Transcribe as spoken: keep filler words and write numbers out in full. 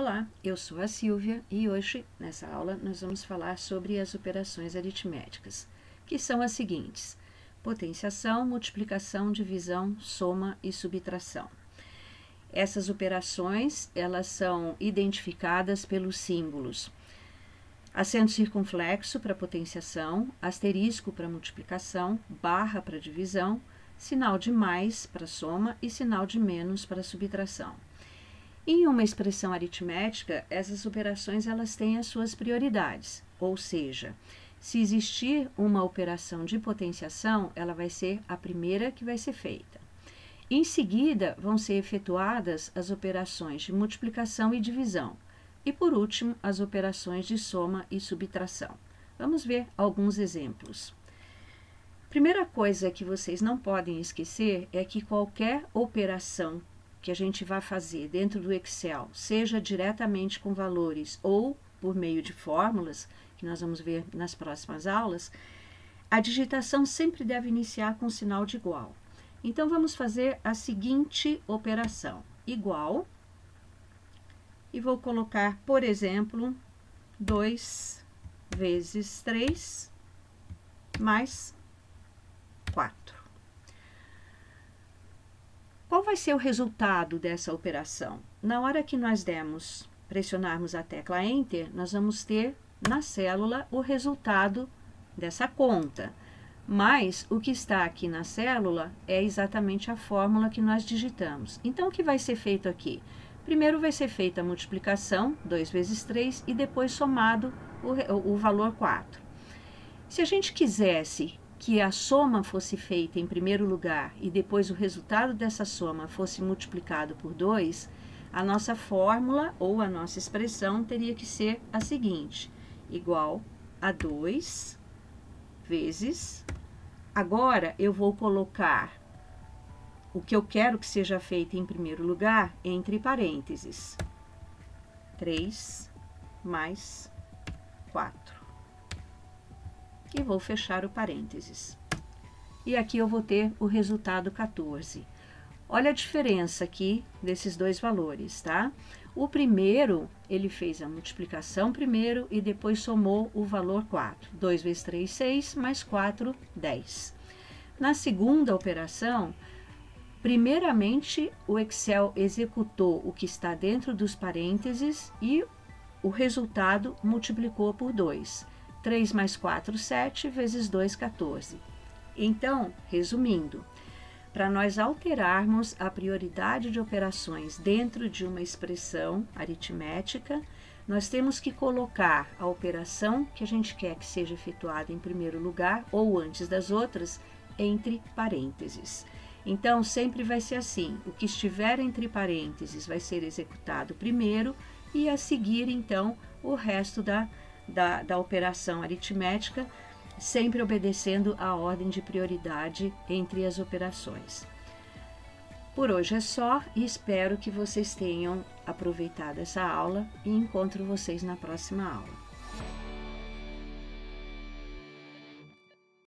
Olá, eu sou a Silvia e hoje, nessa aula, nós vamos falar sobre as operações aritméticas, que são as seguintes: potenciação, multiplicação, divisão, soma e subtração. Essas operações, elas são identificadas pelos símbolos acento circunflexo para potenciação, asterisco para multiplicação, barra para divisão, sinal de mais para soma e sinal de menos para subtração. Em uma expressão aritmética, essas operações elas têm as suas prioridades, ou seja, se existir uma operação de potenciação, ela vai ser a primeira que vai ser feita. Em seguida, vão ser efetuadas as operações de multiplicação e divisão. E, por último, as operações de soma e subtração. Vamos ver alguns exemplos. Primeira coisa que vocês não podem esquecer é que qualquer operação que a gente vai fazer dentro do Excel, seja diretamente com valores ou por meio de fórmulas, que nós vamos ver nas próximas aulas, a digitação sempre deve iniciar com sinal de igual. Então, vamos fazer a seguinte operação: igual, e vou colocar, por exemplo, dois vezes três mais quatro. Qual vai ser o resultado dessa operação? Na hora que nós demos, pressionarmos a tecla Enter, nós vamos ter na célula o resultado dessa conta. Mas o que está aqui na célula é exatamente a fórmula que nós digitamos. Então, o que vai ser feito aqui? Primeiro vai ser feita a multiplicação, dois vezes três, e depois somado o, o valor quatro. Se a gente quisesse que a soma fosse feita em primeiro lugar e depois o resultado dessa soma fosse multiplicado por dois, a nossa fórmula ou a nossa expressão teria que ser a seguinte: igual a dois vezes. Agora, eu vou colocar o que eu quero que seja feito em primeiro lugar entre parênteses. três mais quatro. E vou fechar o parênteses. E aqui eu vou ter o resultado quatorze. Olha a diferença aqui desses dois valores, tá? O primeiro, ele fez a multiplicação primeiro e depois somou o valor quatro. dois vezes três, seis, mais quatro, dez. Na segunda operação, primeiramente, o Excel executou o que está dentro dos parênteses e o resultado multiplicou por dois. três mais quatro, sete, vezes dois, quatorze. Então, resumindo, para nós alterarmos a prioridade de operações dentro de uma expressão aritmética, nós temos que colocar a operação que a gente quer que seja efetuada em primeiro lugar ou antes das outras entre parênteses. Então, sempre vai ser assim: o que estiver entre parênteses vai ser executado primeiro e a seguir, então, o resto da Da, da operação aritmética, sempre obedecendo a ordem de prioridade entre as operações. Por hoje é só e espero que vocês tenham aproveitado essa aula e encontro vocês na próxima aula.